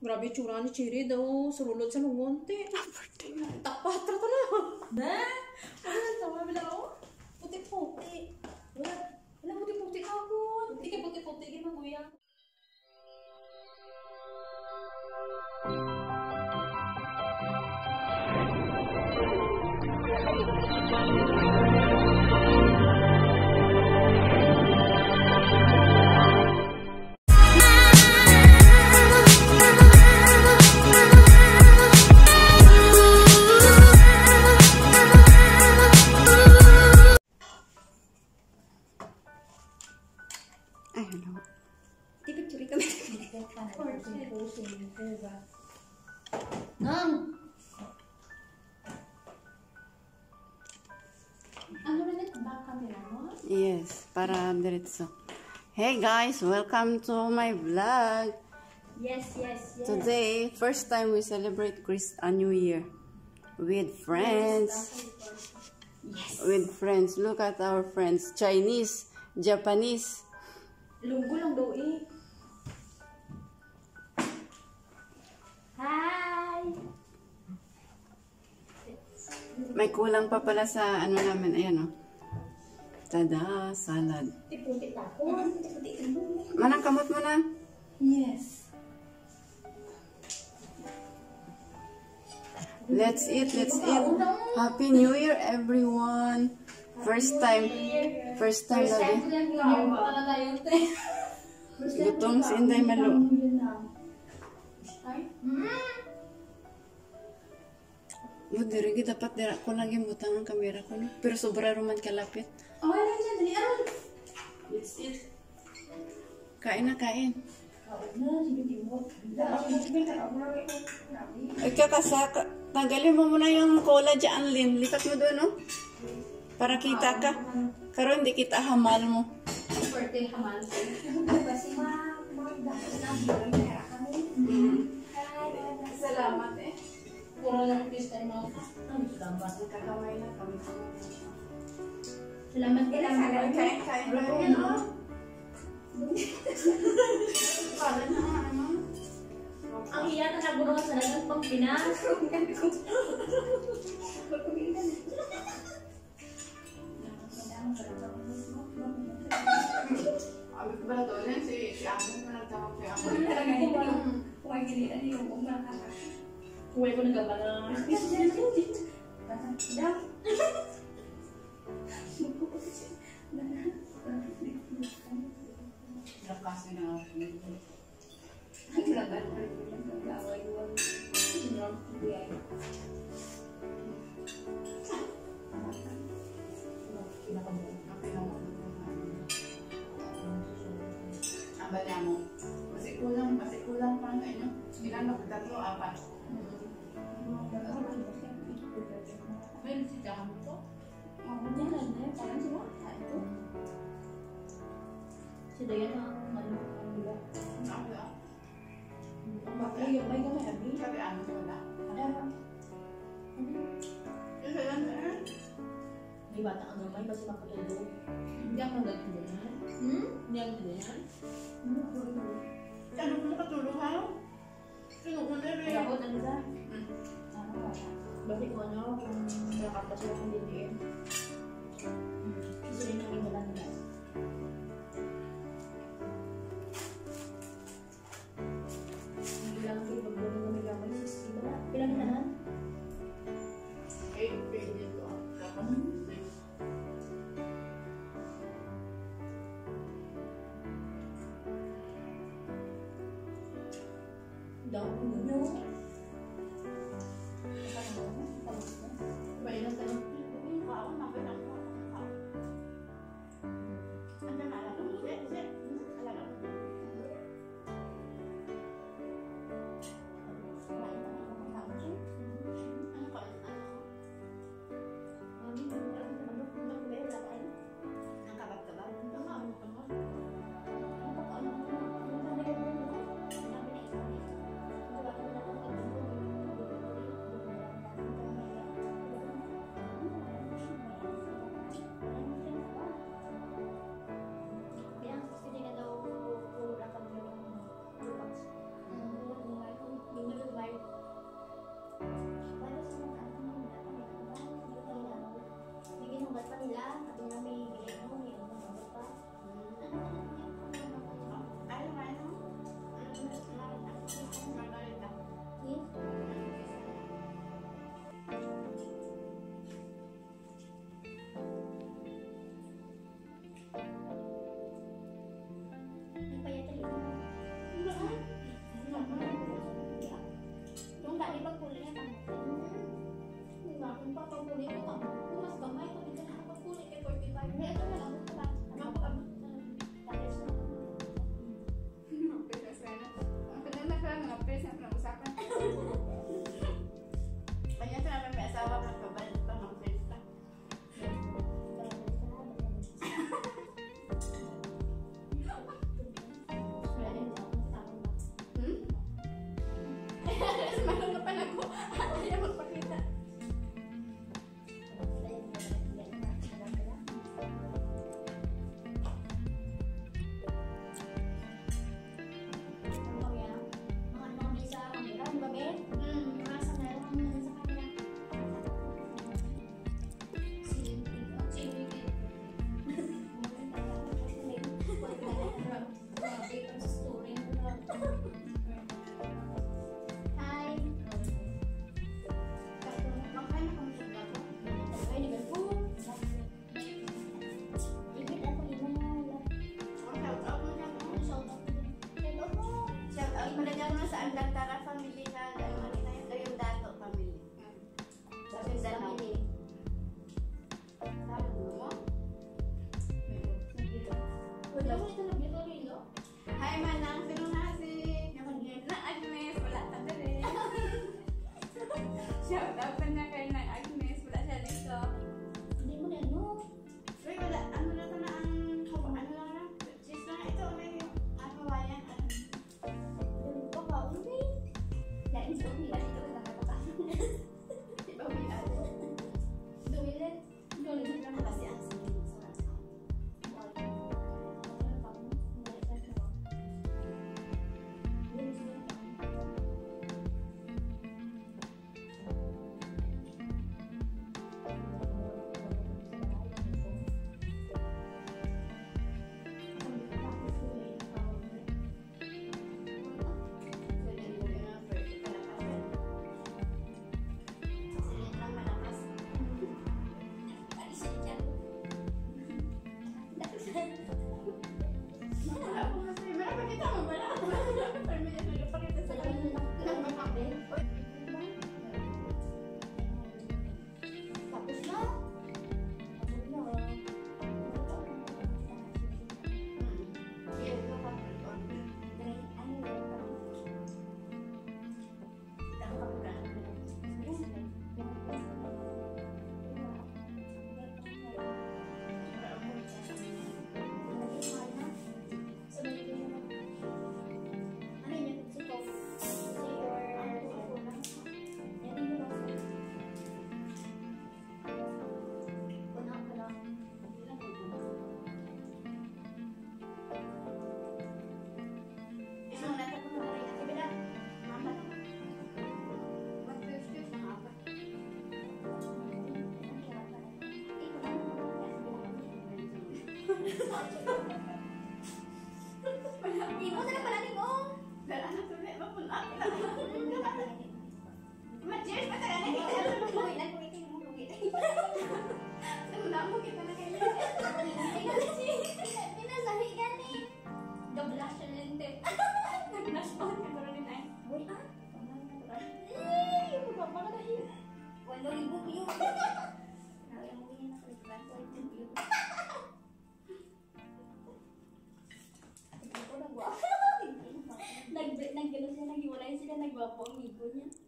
Grabe tsura ni Cherry daw. Surulod sa lungonte. Takpatra to na. Na? Ano sa mga bila ko? Puti-puti. Wala puti-puti ka po. Hindi ka puti-puti. Hindi maguya. Yes, para diretso. Hey guys, welcome to my vlog. Yes. Today, first time we celebrate New Year with friends. Yes. With friends. Look at our friends. Chinese, Japanese. Lunggo lang daw eh. Hi! May kulang pa pala sa ano namin. Ayan o. Tada, salad. Puti tapon. Manang kamot mo na. Yes. Let's eat. Happy New Year, everyone. First time lagi. Gutong si Inday Malo. Diri dapat dira ko lagi butang ang kamera ko no. Pero sobra roman kalapit. Oh, wala dyan. Dali aron. Let's eat. Kain na, kain. Ay kakasaka. Tanggalin mo muna yung cola dyan, Lin. Lipat mo doon, no? Para kita ka. Pero hindi kita hamal mo. Birthday hamal. Salamat eh. Puro lang pista ni Mama. Salamat. Nagkakamay na kami. Salamat ka lang. Kain. Ayan, oh. Kain na, ano? Ang iya na nagulong sa lagang pang Pinas. Abi ko ba doon yan? Si Amon mo nagtawag kay Amon. Talaga yung kumagilitan yung umakaka. Kuway ko nagabala. Daw. Lakas na ako. Abala mo. Kasi kulang pa nga inyo. Ilan ba? 3 o 4? Well, si Jam to? Parang sila. Ito. Si Dayan ang manila. Ako lang. Bakit yung may gamay abi? Sabi ano wala? Isa lang sir. May bata ang gamay kasi makatulog. Hindi ako nagtulungan. Hindi ang ganyan. Ano ko nakatulong ha? Sino ko na rin? Ako talaga. Bakit kung ano, kung nakapasok akong dindiin. Gusto rin naging wala nila. Hindi lang kayo pagdating kami gamay sa sila. Pilang tanan? 8 pages to. Tapos 6. Daw, no. Bayan na tayo. Yung kaon, napilang ko. Ano na alala mo? Alala mo? Pres na pinag-usapan. Kanya sa namin may asawa na kabalik pa ng Pres pa. Manong na pa na ko. Ayaw magpakita. Malagyan mo sa Andantara family na yung Dato family. Sa Mindanao. Sabi mo? Wala mo ito nag-ito rin, Hi, Manang. Sino na si na Agnes? Wala ka na rin. Shout out na niya kay na Agnes. Wala siya dito. Hindi mo na, no? Uy, wala. Ano na ito na ang ano lang na? Cheese na ito. May Hawayan. Imo na pala ni mo. Dala na tuloy. Mapunat na. Ma-cheers pa talaga. Kumitan, kumitan mo, kumitan. Wala mo kita na kayo. Pinasahi ka ni. Gablash siya lente. Nag-blush pa ka pero rin ay. Uy, ah? Yung mga pala kayo. 8,000 view. Yung mga nakalipan, 8,000 view. Nag-gano siya, nag-iwalay sila, nagwapo ang ligo niya.